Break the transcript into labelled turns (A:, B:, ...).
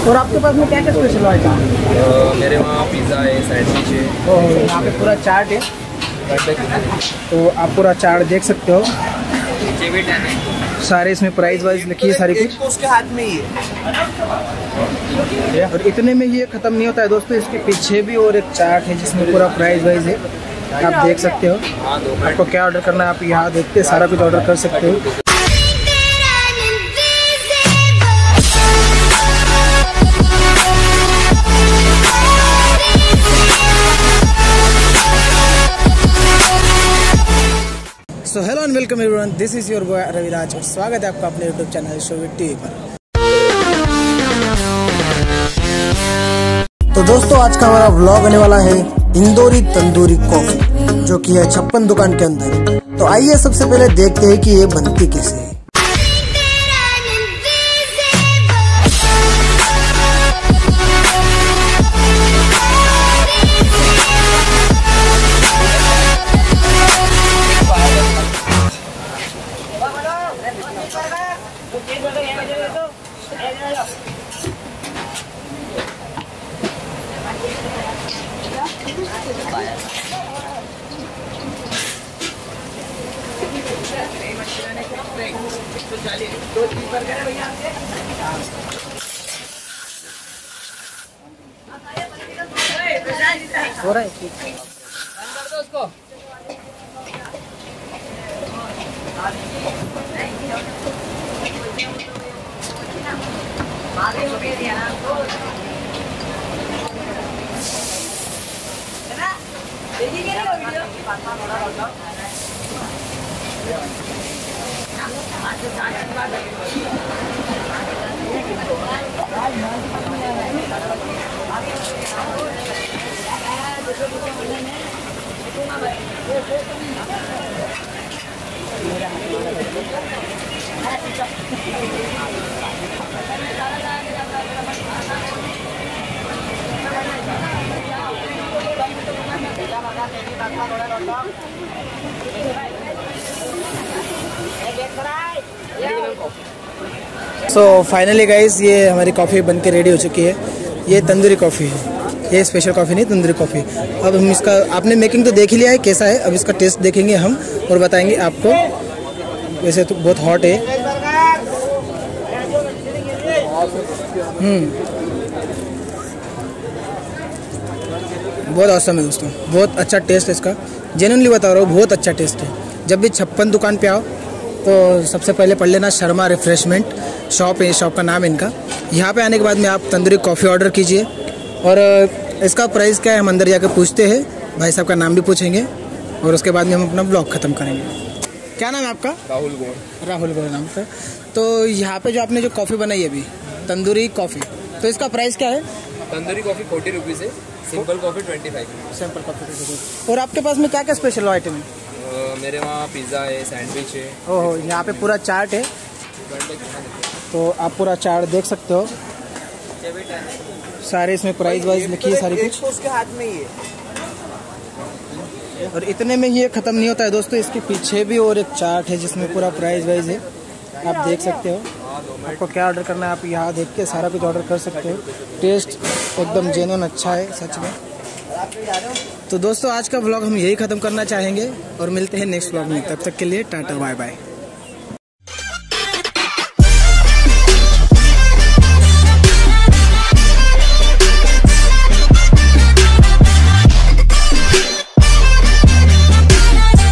A: और आपके पास में क्या क्या स्पेशल आइटम है?
B: मेरे वहाँ पिज़्ज़ा है, सैंडविच है।
A: यहाँ पे पूरा चाट है, तो आप पूरा चाट देख सकते हो। सारे इसमें प्राइस वाइज लिखी है सारी कुछ,
B: उसके हाथ में ही है।
A: और इतने में ये खत्म नहीं होता है दोस्तों, इसके पीछे भी और एक चाट है जिसमें पूरा प्राइस वाइज है, आप देख सकते हो। आपको क्या ऑर्डर करना है आप यहाँ देख के सारा कुछ ऑर्डर कर सकते हो। So hello and welcome everyone, this is your boy Raviraj और स्वागत है आपका अपने यूट्यूब चैनल शोविट टीवी पर। तो दोस्तों आज का हमारा व्लॉग आने वाला है इंदौरी तंदूरी कॉफी, जो कि है 56 दुकान के अंदर। तो आइए सबसे पहले देखते हैं कि ये बनती कैसे है। हो रहा है उसको। सो फाइनली गाइस ये हमारी कॉफ़ी बन के रेडी हो चुकी है। ये तंदूरी कॉफ़ी है, ये स्पेशल कॉफ़ी नहीं, तंदूरी कॉफ़ी। अब हम इसका, आपने मेकिंग तो देख ही लिया है कैसा है, अब इसका टेस्ट देखेंगे हम और बताएंगे आपको। वैसे तो बहुत हॉट है। बहुत औसम है दोस्तों, बहुत अच्छा टेस्ट है इसका, जेन्युइनली बता रहा हूँ, बहुत अच्छा टेस्ट है। जब भी 56 दुकान पे आओ तो सबसे पहले पढ़ लेना शर्मा रिफ्रेशमेंट शॉप है, शॉप का नाम है इनका। यहाँ पे आने के बाद में आप तंदूरी कॉफ़ी ऑर्डर कीजिए। और इसका प्राइस क्या है हम अंदर जाकर पूछते हैं, भाई साहब का नाम भी पूछेंगे और उसके बाद में हम अपना ब्लॉग ख़त्म करेंगे। क्या नाम है आपका?
B: राहुल गौड़।
A: राहुल गौड़ नाम का। तो यहाँ पे जो आपने जो कॉफ़ी बनाई है अभी, तंदूरी कॉफ़ी, तो इसका प्राइस क्या है?
B: तंदूरी कॉफ़ी 40 रुपीज़ है, सिंपल कॉफ़ी 25।
A: Simple coffee 25। और आपके पास में क्या क्या स्पेशल आइटम है?
B: मेरे वहाँ पिज़्ज़ा है, सैंडविच है।
A: ओहो, यहाँ पे पूरा चाट है, तो आप पूरा चाट देख सकते हो। सारे इसमें प्राइस वाइज लिखी है सारी कुछ,
B: उसके हाथ में ही है।
A: और इतने में ये ख़त्म नहीं होता है दोस्तों, इसके पीछे भी और एक चाट है जिसमें पूरा प्राइस वाइज है, आप देख सकते हो। आपको क्या ऑर्डर करना है आप यहाँ देख के सारा कुछ ऑर्डर कर सकते हो। टेस्ट एकदम जेन्युइन अच्छा है सच में। तो दोस्तों आज का व्लॉग हम यही ख़त्म करना चाहेंगे और मिलते हैं नेक्स्ट व्लॉग में, तब तक के लिए टाटा बाय बाय।